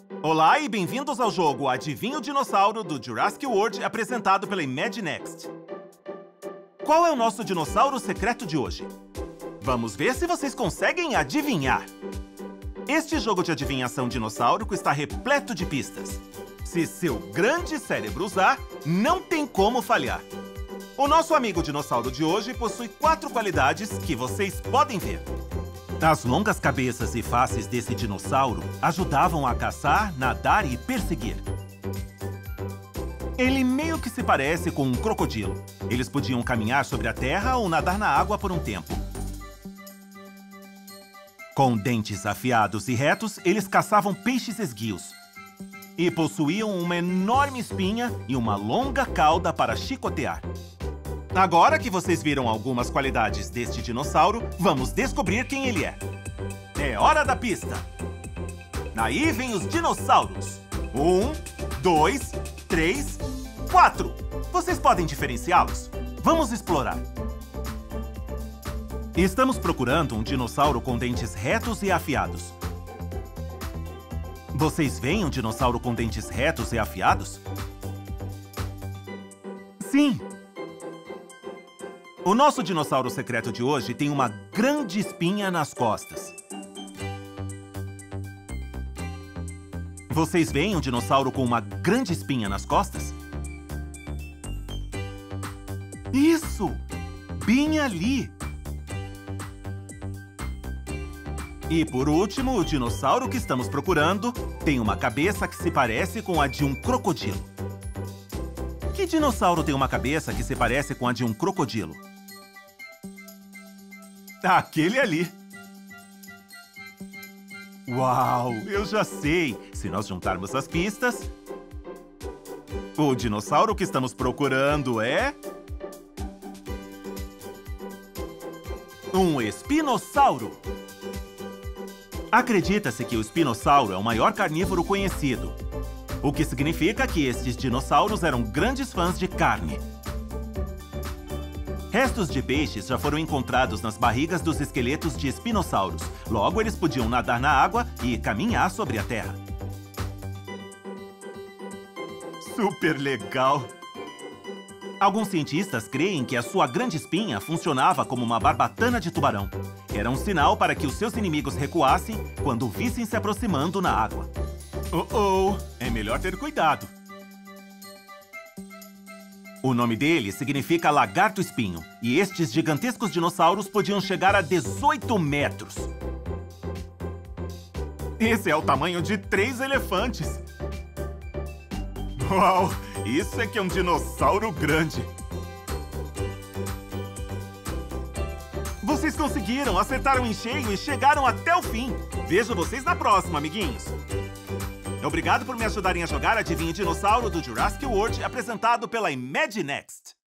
Olá e bem-vindos ao jogo Adivinha o Dinossauro do Jurassic World, apresentado pela Imaginext. Qual é o nosso dinossauro secreto de hoje? Vamos ver se vocês conseguem adivinhar. Este jogo de adivinhação dinossáurico está repleto de pistas. Se seu grande cérebro usar, não tem como falhar. O nosso amigo dinossauro de hoje possui 4 qualidades que vocês podem ver. As longas cabeças e faces desse dinossauro ajudavam a caçar, nadar e perseguir. Ele meio que se parece com um crocodilo. Eles podiam caminhar sobre a terra ou nadar na água por um tempo. Com dentes afiados e retos, eles caçavam peixes esguios. E possuíam uma enorme espinha e uma longa cauda para chicotear. Agora que vocês viram algumas qualidades deste dinossauro, vamos descobrir quem ele é. É hora da pista! Aí vem os dinossauros. 1, 2, 3, 4! Vocês podem diferenciá-los? Vamos explorar. Estamos procurando um dinossauro com dentes retos e afiados. Vocês veem um dinossauro com dentes retos e afiados? Sim! O nosso dinossauro secreto de hoje tem uma grande espinha nas costas. Vocês veem um dinossauro com uma grande espinha nas costas? Isso! Bem ali! E por último, o dinossauro que estamos procurando tem uma cabeça que se parece com a de um crocodilo. Que dinossauro tem uma cabeça que se parece com a de um crocodilo? Aquele ali. Uau, eu já sei. Se nós juntarmos as pistas, o dinossauro que estamos procurando é... um espinossauro. Acredita-se que o espinossauro é o maior carnívoro conhecido, o que significa que estes dinossauros eram grandes fãs de carne. Restos de peixes já foram encontrados nas barrigas dos esqueletos de espinossauros. Logo, eles podiam nadar na água e caminhar sobre a terra. Super legal! Alguns cientistas creem que a sua grande espinha funcionava como uma barbatana de tubarão. Era um sinal para que os seus inimigos recuassem quando o vissem se aproximando na água. É melhor ter cuidado. O nome dele significa lagarto-espinho, e estes gigantescos dinossauros podiam chegar a 18 metros. Esse é o tamanho de 3 elefantes. Uau! Isso é que é um dinossauro grande. Vocês conseguiram, acertaram em cheio e chegaram até o fim. Vejo vocês na próxima, amiguinhos. Obrigado por me ajudarem a jogar Adivinha Dinossauro do Jurassic World, apresentado pela Imaginext.